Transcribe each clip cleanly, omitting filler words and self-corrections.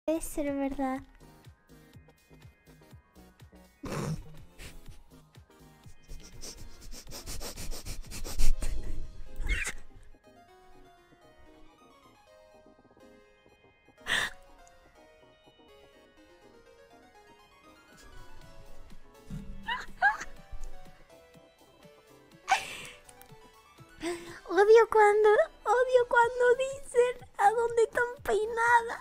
Debe ser verdad. Odio cuando dicen a dónde están peinada.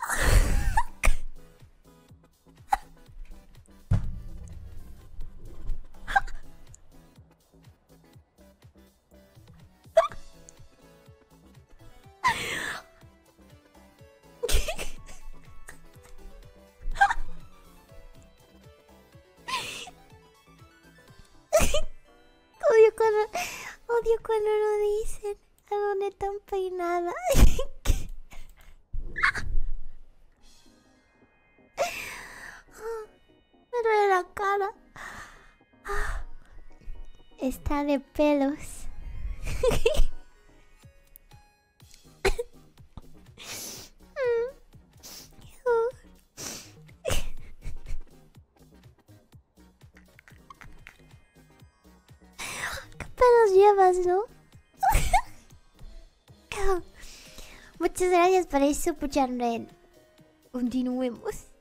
Odio cuando lo dicen a dónde están peinada. Me duele la cara. Está de pelos. ¿Qué pelos llevas, no? Muchas gracias por eso, Puchanren. Continuemos.